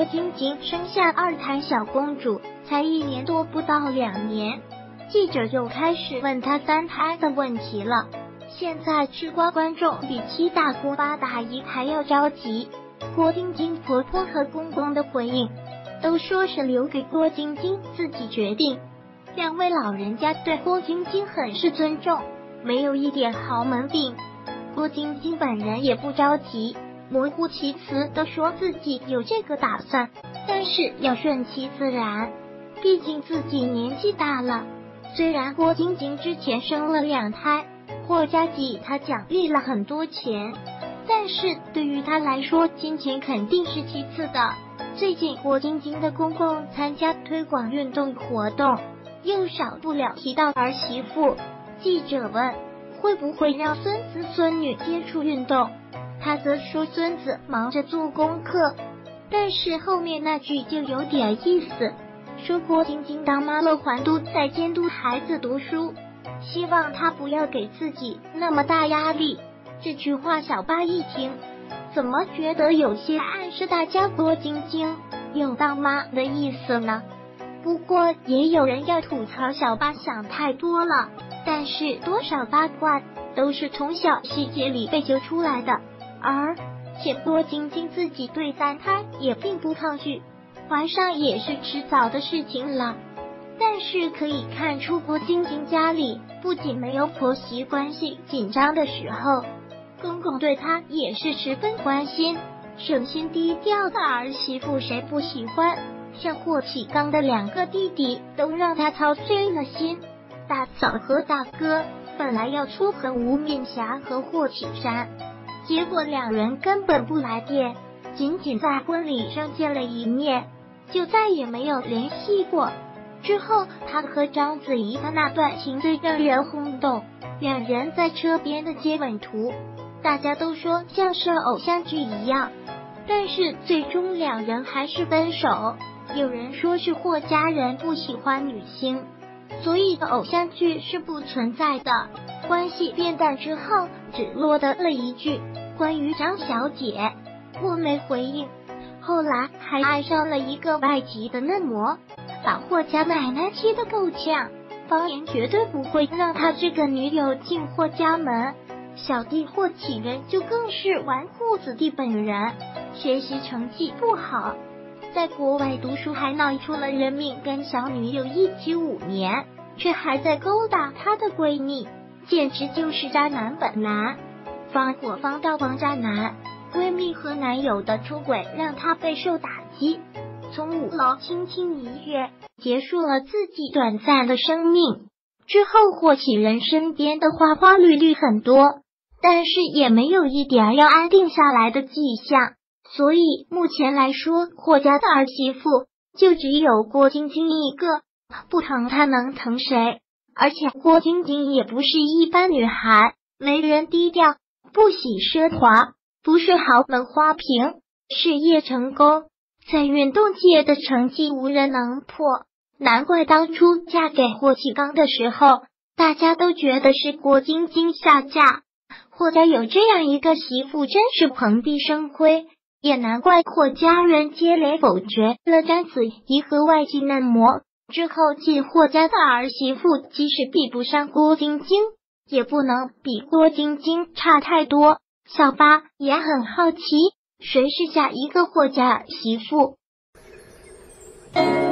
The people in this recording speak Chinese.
晶晶生下2胎小公主，才1年多不到2年，记者就开始问她3胎的问题了。现在吃瓜观众比7大姑8大姨还要着急，郭晶晶婆婆和公公的回应都说是留给郭晶晶自己决定。2位老人家对郭晶晶很是尊重，没有一点豪门病。郭晶晶本人也不着急，模糊其词地说自己有这个打算，但是要顺其自然，毕竟自己年纪大了。虽然郭晶晶之前生了2胎，霍家给她奖励了很多钱，但是对于她来说，金钱肯定是其次的。最近郭晶晶的公公参加推广运动活动，又少不了提到儿媳妇。记者问会不会让孙子孙女接触运动，他则说孙子忙着做功课，但是后面那句就有点意思，说郭晶晶当妈了还都在监督孩子读书，希望他不要给自己那么大压力。这句话小八一听，怎么觉得有些暗示大家郭晶晶有当妈的意思呢？不过也有人要吐槽小八想太多了，但是多少八卦都是从小细节里被揪出来的，而且郭晶晶自己对3胎也并不抗拒，怀上也是迟早的事情了。但是可以看出郭晶晶家里不仅没有婆媳关系紧张的时候，公公对她也是十分关心，省心低调的儿媳妇谁不喜欢？像霍启刚的2个弟弟都让他操碎了心。大嫂和大哥本来要撮合吴敏霞和霍启山，结果2人根本不来电，仅仅在婚礼上见了一面，就再也没有联系过。之后他和章子怡的那段情最让人轰动，2人在车边的接吻图，大家都说像是偶像剧一样，但是最终2人还是分手。有人说是霍家人不喜欢女星，所以偶像剧是不存在的。关系变淡之后，只落得了一句关于张小姐，我没回应。后来还爱上了一个外籍的嫩模，把霍家奶奶气得够呛，方言绝对不会让他这个女友进霍家门。小弟霍启仁就更是纨绔子弟本人，学习成绩不好，在国外读书还闹出了人命，跟小女友一起5年，却还在勾搭她的闺蜜，简直就是渣男本男。放火方到王渣男，闺蜜和男友的出轨让她备受打击，从5楼轻轻一跃，结束了自己短暂的生命。之后霍启仁身边的花花绿绿很多，但是也没有一点要安定下来的迹象。所以目前来说，霍家的儿媳妇就只有郭晶晶一个，不疼她能疼谁？而且郭晶晶也不是一般女孩，为人低调，不喜奢华，不是豪门花瓶，事业成功，在运动界的成绩无人能破。难怪当初嫁给霍启刚的时候，大家都觉得是郭晶晶下嫁。霍家有这样一个媳妇，真是蓬荜生辉。也难怪霍家人接连否决了章子怡和外籍嫩模，之后进霍家的儿媳妇即使比不上郭晶晶，也不能比郭晶晶差太多。小八也很好奇，谁是下一个霍家儿媳妇？